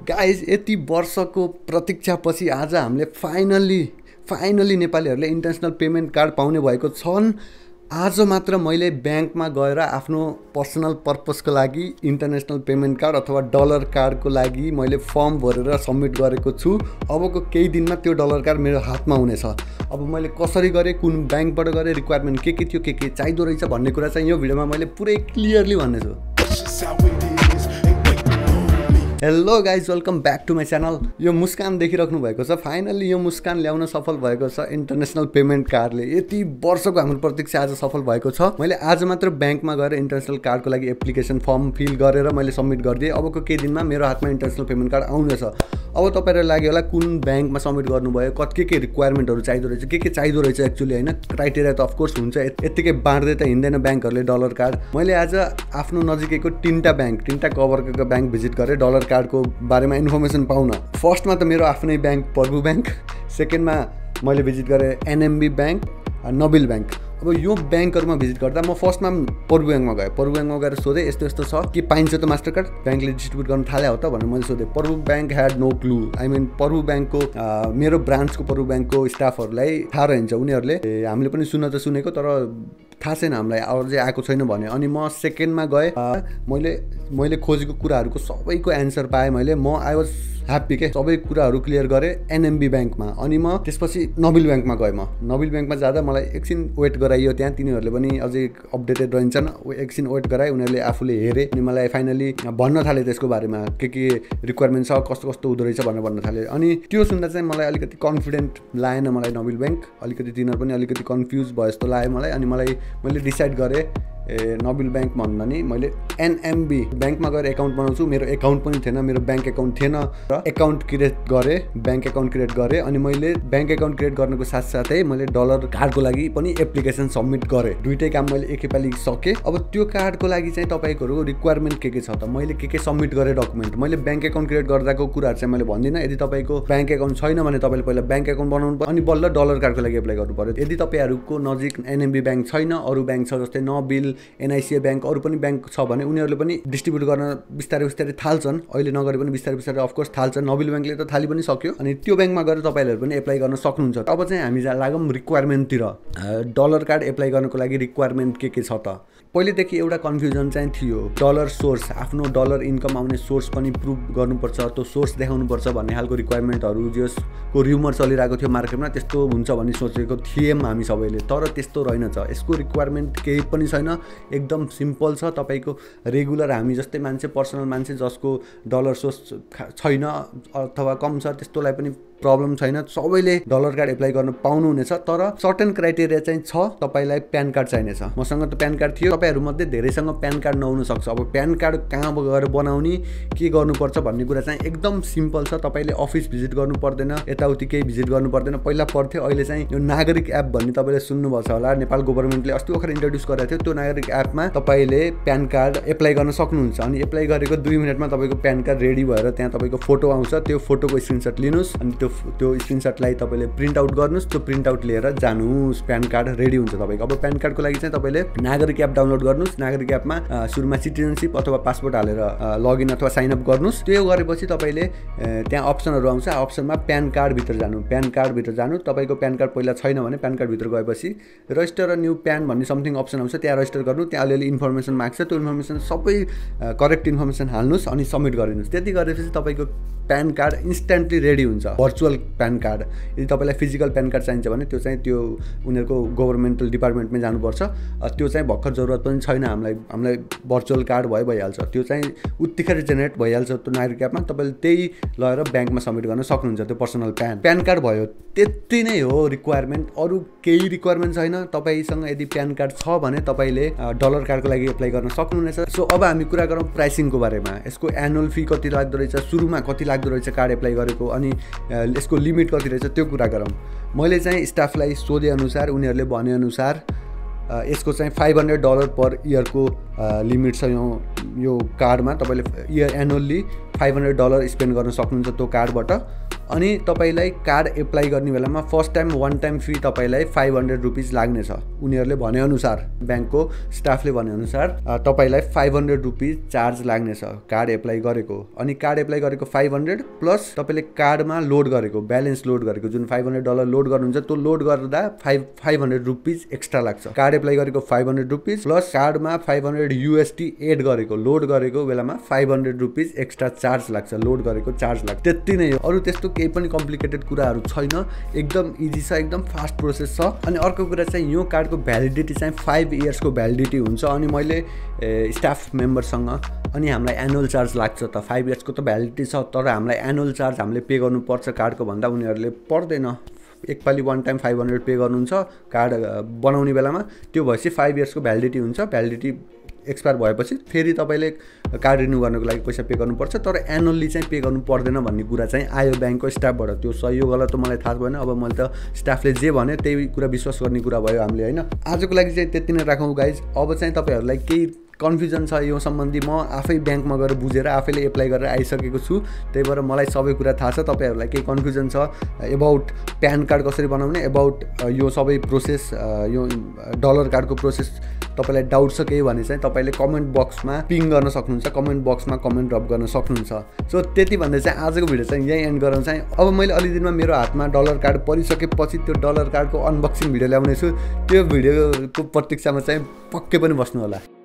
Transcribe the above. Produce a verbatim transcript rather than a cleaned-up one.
Guys यति वर्षको प्रतीक्षापछि आज हामीले फाइनल्ली फाइनल्ली नेपालीहरूले इन्टरनेसनल पेमेन्ट कार्ड पाउने भएको छन्। आज मात्र मैले ब्याङ्कमा गएर आफ्नो पर्सनल पर्पसको लागि इन्टरनेसनल पेमेन्ट कार्ड अथवा डलर कार्डको लागि मैले फर्म भरेर सबमिट गरेको छु। अबको केही दिनमा त्यो डलर कार्ड मेरो हातमा हुनेछ। अब मैले कसरी गरेँ, कुन ब्याङ्कबाट गरेँ, रिक्वायरमेन्ट के के थियो, के के चाहिँदो रहेछ भन्ने कुरा चाहिँ यो भिडियोमा मैले पुरै क्लियरली भन्नेछु। Hello guys, welcome back to my channel. यो मुस्कान देखिराख्नु भएको छ। फाइनल्ली यो मुस्कान ल्याउन सफल भएको छ इन्टरनेसनल पेमेन्ट कार्डले। यति वर्षको हाम्रो प्रतीक्षा आज सफल भएको छ। मैले आज मात्र ब्याङ्कमा गएर इन्टरनेसनल कार्डको लागि एप्लिकेसन फर्म फिल गरेर मैले सबमिट गरिदिएँ। अबको केही दिनमा मेरो हातमा इन्टरनेसनल पेमेन्ट कार्ड आउनेछ। अब तपाईँहरूलाई लाग्यो होला कुन ब्याङ्कमा सबमिट गर्नुभयो, कति के के रिक्वायरमेन्टहरू चाहिँदो रहेछ, के के चाहिँदो रहेछ एक्चुअली होइन। क्राइटेरिया त अफकोर्स हुन्छ, यत्तिकै बाँड्दै त हिँड्दैन ब्याङ्कहरूले डलर कार्ड। मैले आज आफ्नो नजिकैको तिनवटा ब्याङ्क तिनवटा कभरको ब्याङ्क भिजिट गरेँ डलर कार्डको बारेमा इन्फर्मेसन पाउन। फर्स्टमा त मेरो आफ्नै ब्याङ्क प्रभु ब्याङ्क, सेकेन्डमा मैले भिजिट गरेँ एनएमबी ब्याङ्क, नबिल ब्याङ्क। अब यो ब्याङ्कहरूमा भिजिट गर्दा म फर्स्टमा प्रभु ब्याङ्कमा गएँ। प्रभु ब्याङ्कमा गएर सोधेँ यस्तो यस्तो छ कि पाइन्छ त मास्टर कार्ड, ब्याङ्कले डिस्ट्रिब्युट गर्न थाले हो त भनेर मैले सोधेँ। Prabhu bank had no clue. I mean Prabhu ब्याङ्कको मेरो ब्रान्चको प्रभु ब्याङ्कको स्टाफहरूलाई थाहा रहन्छ, उनीहरूले हामीले पनि सुन्न त सुनेको तर थाहा छैन हामीलाई, अझै आएको छैन भने। अनि म सेकेन्डमा गएँ, मैले मैले खोजेको कुराहरूको सबैको एन्सर पाएँ मैले। म आई वाज ह्याप्पी के, सबै कुराहरू क्लियर गरेँ एनएमबी ब्याङ्कमा। अनि म त्यसपछि नबिल ब्याङ्कमा गएँ। म नबिल ब्याङ्कमा जाँदा मलाई एकछिन वेट गराइयो त्यहाँ, तिनीहरूले पनि अझै अपडेटेड रहन्छन्। एकछिन वेट गराएँ, उनीहरूले आफूले हेरे अनि मलाई फाइनली भन्न थाले त्यसको बारेमा के के रिक्वायरमेन्ट छ, कस्तो कस्तो हुँदो रहेछ भनेर भन्न थाले। अनि त्यो सुन्दा चाहिँ मलाई अलिकति कन्फिडेन्ट लागेन मलाई नबिल ब्याङ्क, अलिकति तिनीहरू पनि अलिकति कन्फ्युज भयो जस्तो लाग्यो मलाई। अनि मलाई मैले डिसाइड गरेँ ए नबिल ब्याङ्क भन्दा नि मैले एनएमबी ब्याङ्कमा गएर एकाउन्ट बनाउँछु। मेरो एकाउन्ट पनि थिएन, मेरो ब्याङ्क एकाउन्ट थिएन र एकाउन्ट क्रिएट गरेँ, ब्याङ्क एकाउन्ट क्रिएट गरेँ। अनि मैले ब्याङ्क एकाउन्ट क्रिएट गर्नुको साथसाथै मैले डलर कार्डको लागि पनि एप्लिकेसन सबमिट गरेँ। दुइटै काम मैले एकैपालि सकेँ। अब त्यो कार्डको लागि चाहिँ तपाईँहरूको रिक्वायरमेन्ट के के छ त, मैले के के सबमिट गरेँ डकुमेन्ट। मैले ब्याङ्क एकाउन्ट क्रिएट गर्दाको कुराहरू चाहिँ मैले भन्दिनँ। यदि तपाईँको ब्याङ्क एकाउन्ट छैन भने तपाईँले पहिला ब्याङ्क एकाउन्ट बनाउनु पर्यो, अनि बल्ल डलर कार्डको लागि एप्लाई गर्नु पर्यो। यदि तपाईँहरूको नजिक एनएमबी ब्याङ्क छैन, अरू ब्याङ्क छ जस्तै नबिल, एनआइसिए ब्याङ्क, अरू पनि ब्याङ्क छ भने उनीहरूले पनि डिस्ट्रिब्युट गर्न बिस्तारै बिस्तारै थाल्छन्। अहिले नगरे पनि बिस्तारै बिस्तारै अफकोर्स थाल्छन्। नबिल ब्याङ्कले त थाली पनि सक्यो। अनि त्यो ब्याङ्कमा गएर तपाईँहरूले पनि एप्लाई गर्न सक्नुहुन्छ। अब चाहिँ हामी लागौँ रिक्वायरमेन्टतिर। डलर कार्ड एप्लाई गर्नको लागि रिक्वायरमेन्ट के के छ त। पहिलेदेखि एउटा कन्फ्युजन चाहिँ थियो, डलर सोर्स, आफ्नो डलर इन्कम आउने सोर्स पनि प्रुभ गर्नुपर्छ, त्यो सोर्स देखाउनुपर्छ भन्ने खालको रिक्वायरमेन्टहरू जसको र्युमर चलिरहेको थियो मार्केटमा, त्यस्तो हुन्छ भन्ने सोचेको थियौँ हामी सबैले। तर त्यस्तो रहेनछ, यसको रिक्वायरमेन्ट केही पनि छैन, एकदम सिम्पल छ। तपाईँको रेगुलर हामी जस्तै मान्छे, पर्सनल मान्छे जसको डलर सोर्स छैन अथवा कम छ, त्यस्तोलाई पनि प्रब्लम छैन, सबैले डलर कार्ड एप्लाई गर्न पाउनुहुनेछ। तर सर्टेन क्राइटेरिया चाहिँ छ, तपाईँलाई प्यान कार्ड चाहिनेछ। मसँग त प्यान कार्ड थियो, तपाईँहरूमध्ये धेरैसँग प्यान कार्ड नहुन सक्छ। अब प्यान कार्ड कहाँ गएर बनाउने, के गर्नुपर्छ भन्ने कुरा चाहिँ एकदम सिम्पल छ। तपाईँले अफिस भिजिट गर्नु पर्दैन, यताउति केही भिजिट गर्नु पर्दैन। पहिला पर्थ्यो, अहिले चाहिँ यो नागरिक एप भन्ने तपाईँले सुन्नुभएको छ होला, नेपाल गभर्मेन्टले अस्ति भर्खर इन्ट्रोड्युस गरेको थियो। त्यो नागरिक एपमा तपाईँले प्यान कार्ड एप्लाई गर्न सक्नुहुन्छ। अनि एप्लाई गरेको दुई मिनटमा तपाईँको प्यान कार्ड रेडी भएर त्यहाँ तपाईँको फोटो आउँछ। त्यो फोटोको स्क्रिनसट लिनुहोस्, अनि त्यो त्यो स्क्रिनसटलाई तपाईँले प्रिन्ट आउट गर्नुहोस्। त्यो प्रिन्ट आउट लिएर जानुहोस्, प्यान कार्ड रेडी हुन्छ तपाईँको। अब प्यान कार्डको लागि चाहिँ तपाईँले नागरिक एप डाउनलोड गर्नुहोस्। नागरिक एपमा सुरुमा सिटिजनसिप अथवा पासपोर्ट हालेर लगइन अथवा साइनअप गर्नुहोस्। त्यो गरेपछि तपाईँले त्यहाँ अप्सनहरू आउँछ, अप्सनमा प्यान कार्डभित्र जानु, प्यान कार्डभित्र जानु। तपाईँको प्यान कार्ड पहिला छैन भने प्यान कार्डभित्र गएपछि रजिस्टर अ न्यू प्यान भन्ने समथिङ अप्सन आउँछ, त्यहाँ रजिस्टर गर्नु। त्यहाँ अलिअलि इन्फर्मेसन माग्छ, त्यो इन्फर्मेसन सबै करेक्ट इन्फर्मेसन हाल्नुहोस् अनि सबमिट गरिदिनुहोस्। त्यति गरेपछि तपाईँको प्यान कार्ड इन्स्ट्यान्टली रेडी हुन्छ, भर्चुअल प्यान कार्ड। यदि तपाईँलाई फिजिकल प्यान कार्ड चाहिन्छ भने त्यो चाहिँ त्यो उनीहरूको गभर्मेन्टल डिपार्टमेन्टमै जानुपर्छ। त्यो चाहिँ भर्खर जरुरत पनि छैन हामीलाई, हामीलाई भर्चुअल कार्ड भयो भइहाल्छ। त्यो चाहिँ उत्तिखेर जेनेरेट भइहाल्छ त्यो नागरिक एपमा। तपाईँले त्यही लगेर ब्याङ्कमा सबमिट गर्न सक्नुहुन्छ। त्यो पर्सनल प्यान प्यान कार्ड भयो, त्यति नै हो रिक्वायरमेन्ट, अरू केही रिक्वायरमेन्ट छैन। तपाईँसँग यदि प्यान कार्ड छ भने तपाईँले डलर कार्डको लागि एप्लाई गर्न सक्नुहुनेछ। सो अब हामी कुरा गरौँ प्राइसिङको बारेमा। यसको एनुअल फी कति लाग्दो रहेछ, सुरुमा कति लाग्दो रहेछ कार्ड एप्लाई गरेको, अनि यसको लिमिट कति रहेछ त्यो कुरा गरौँ। मैले चाहिँ स्टाफलाई सोधे अनुसार, उनीहरूले भने अनुसार यसको चाहिँ फाइभ हन्ड्रेड डलर पर इयरको लिमिट छ यो यो कार्डमा। तपाईँले year annually five hundred dollar spend गर्न सक्नुहुन्छ त्यो कार्डबाट। अनि तपाईँलाई कार्ड एप्लाई गर्ने बेलामा first time one time fee तपाईँलाई फाइभ हन्ड्रेड रुपिज लाग्नेछ। उनीहरूले भनेअनुसार, ब्याङ्कको स्टाफले भनेअनुसार तपाईँलाई फाइभ हन्ड्रेड रुपिज चार्ज लाग्नेछ कार्ड एप्लाई गरेको। अनि कार्ड एप्लाई गरेको फाइभ हन्ड्रेड प्लस तपाईँले कार्डमा लोड गरेको ब्यालेन्स लोड गरेको जुन फाइभ हन्ड्रेड डलर लोड गर्नुहुन्छ त्यो लोड गर्दा five five hundred rupees extra लाग्छ। कार्ड एप्लाई गरेको फाइभ हन्ड्रेड रुपिज प्लस कार्डमा फाइभ हन्ड्रेड युएसडी एड गरेको लोड गरेको बेलामा five hundred rupees extra charge लाग्छ, लोड गरेको चार्ज लाग्छ। त्यति नै हो, अरू त्यस्तो केही पनि कम्प्लिकेटेड कुराहरू छैन। एकदम इजी छ, एकदम फास्ट प्रोसेस छ। अनि अर्को कुरा चाहिँ यो कार्डको भ्यालिडिटी चाहिँ फाइभ इयर्सको भ्यालिडिटी हुन्छ। अनि मैले स्टाफ मेम्बरसँग अनि हामीलाई एनुअल चार्ज लाग्छ त फाइभ इयर्सको त भ्यालिडिटी छ, तर हामीलाई एनुअल चार्ज हामीले पे गर्नुपर्छ कार्डको भन्दा उनीहरूले पर्दैन। एकपालि one time five hundred pay गर्नुहुन्छ कार्ड बनाउने बेलामा, त्यो भएपछि फाइभ इयर्सको भ्यालिडिटी हुन्छ। भ्यालिडिटी एक्सपायर भएपछि फेरि तपाईँले कार्ड रिन्यू गर्नको लागि पैसा पे गर्नुपर्छ, तर एनुअल्ली चाहिँ पे गर्नु पर्दैन भन्ने कुरा चाहिँ आयो ब्याङ्कको स्टाफबाट। त्यो सही हो गलत त मलाई थाहा भएन। अब मैले त स्टाफले जे भने त्यही कुरा विश्वास गर्ने कुरा भयो हामीले, होइन। आजको लागि चाहिँ त्यति नै राखौँ गाइज। अब चाहिँ तपाईँहरूलाई केही कन्फ्युजन छ यो सम्बन्धी, म आफै ब्याङ्कमा गएर बुझेर आफैले एप्लाई गरेर आइसकेको छु, त्यही भएर मलाई सबै कुरा थाहा छ। तपाईँहरूलाई केही कन्फ्युजन छ एबाउट प्यान कार्ड कसरी बनाउने, एबाउट यो सबै प्रोसेस, यो डलर कार्डको प्रोसेस तपाईँलाई डाउट छ केही भने चाहिँ तपाईँले कमेन्ट बक्समा पिङ गर्न सक्नुहुन्छ, कमेन्ट बक्समा कमेन्ट ड्रप गर्न सक्नुहुन्छ। सो त्यति भन्दै चाहिँ आजको भिडियो चाहिँ यही एन्ड गराउँ चाहिँ। अब मैले अलि दिनमा मेरो हातमा डलर कार्ड परिसकेपछि त्यो डलर कार्डको अनबक्सिङ भिडियो ल्याउने छु। त्यो भिडियोको प्रतीक्षामा चाहिँ पक्कै पनि बस्नु होला।